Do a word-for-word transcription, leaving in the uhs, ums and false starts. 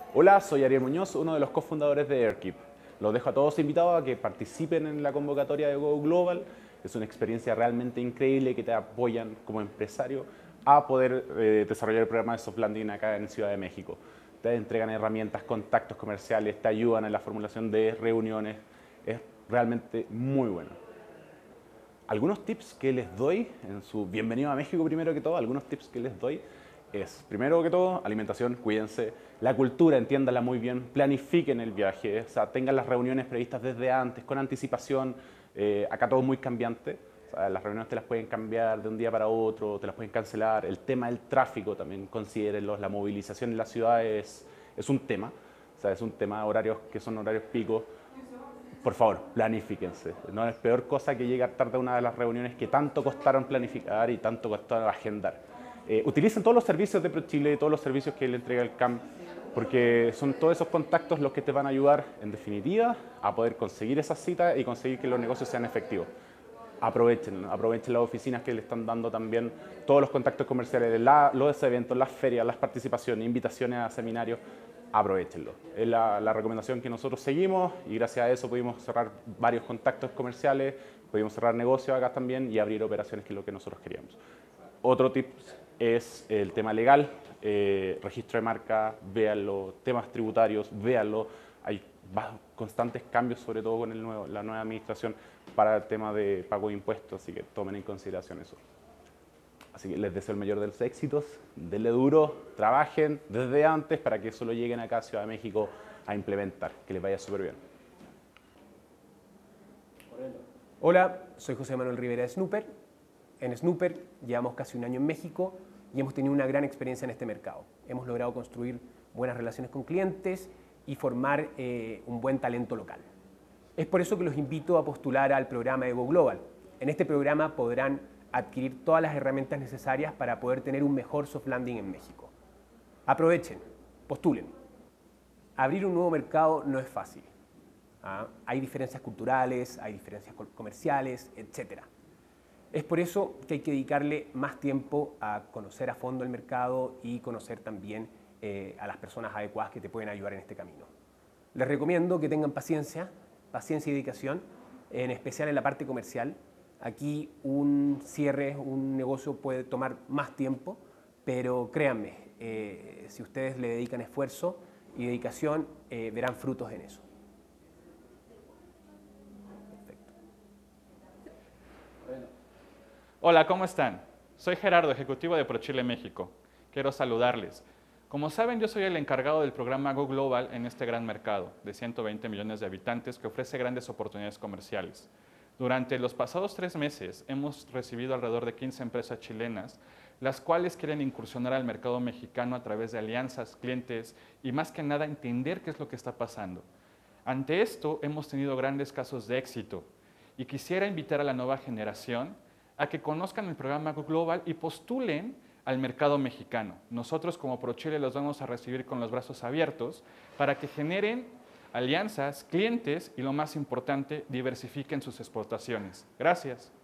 Hola, soy Ariel Muñoz, uno de los cofundadores de Airkeep. Los dejo a todos invitados a que participen en la convocatoria de Go Global. Es una experiencia realmente increíble que te apoyan como empresario a poder eh, desarrollar el programa de soft landing acá en Ciudad de México. Te entregan herramientas, contactos comerciales, te ayudan en la formulación de reuniones. Es realmente muy bueno. Algunos tips que les doy en su bienvenido a México, primero que todo, algunos tips que les doy es, primero que todo, alimentación, cuídense. La cultura, entiéndala muy bien, planifiquen el viaje, o sea, tengan las reuniones previstas desde antes, con anticipación. Eh, acá todo es muy cambiante, o sea, las reuniones te las pueden cambiar de un día para otro, te las pueden cancelar. El tema del tráfico también considérenlo, la movilización en la ciudad es, es un tema, o sea, es un tema, horarios que son horarios picos. Por favor, planifíquense. No es peor cosa que llegar tarde a una de las reuniones que tanto costaron planificar y tanto costaron agendar. Eh, utilicen todos los servicios de ProChile, todos los servicios que le entrega el C A M, porque son todos esos contactos los que te van a ayudar, en definitiva, a poder conseguir esas citas y conseguir que los negocios sean efectivos. Aprovechen, aprovechen las oficinas que le están dando también, todos los contactos comerciales, la, los eventos, las ferias, las participaciones, invitaciones a seminarios. Aprovechenlo. Es la, la recomendación que nosotros seguimos y gracias a eso pudimos cerrar varios contactos comerciales, pudimos cerrar negocios acá también y abrir operaciones, que es lo que nosotros queríamos. Otro tip es el tema legal, eh, registro de marca, véanlo, temas tributarios, véanlo. Hay constantes cambios, sobre todo con el nuevo, la nueva administración, para el tema de pago de impuestos, así que tomen en consideración eso. Así que les deseo el mayor de los éxitos, denle duro, trabajen desde antes para que solo lleguen acá a Ciudad de México a implementar, que les vaya súper bien. Hola, soy José Manuel Rivera de Snooper. En Snooper llevamos casi un año en México y hemos tenido una gran experiencia en este mercado. Hemos logrado construir buenas relaciones con clientes y formar eh, un buen talento local. Es por eso que los invito a postular al programa de Go Global. En este programa podrán adquirir todas las herramientas necesarias para poder tener un mejor soft landing en México. Aprovechen, postulen. Abrir un nuevo mercado no es fácil. ¿Ah? Hay diferencias culturales, hay diferencias comerciales, etcétera. Es por eso que hay que dedicarle más tiempo a conocer a fondo el mercado y conocer también eh, a las personas adecuadas que te pueden ayudar en este camino. Les recomiendo que tengan paciencia, paciencia y dedicación, en especial en la parte comercial. Aquí un cierre, un negocio puede tomar más tiempo, pero créanme, eh, si ustedes le dedican esfuerzo y dedicación, eh, verán frutos en eso. Perfecto. Hola, ¿cómo están? Soy Gerardo, ejecutivo de ProChile México. Quiero saludarles. Como saben, yo soy el encargado del programa Go Global en este gran mercado de ciento veinte millones de habitantes que ofrece grandes oportunidades comerciales. Durante los pasados tres meses hemos recibido alrededor de quince empresas chilenas, las cuales quieren incursionar al mercado mexicano a través de alianzas, clientes y más que nada entender qué es lo que está pasando. Ante esto hemos tenido grandes casos de éxito y quisiera invitar a la nueva generación a que conozcan el programa Go Global y postulen al mercado mexicano. Nosotros como ProChile los vamos a recibir con los brazos abiertos para que generen alianzas, clientes y lo más importante, diversifiquen sus exportaciones. Gracias.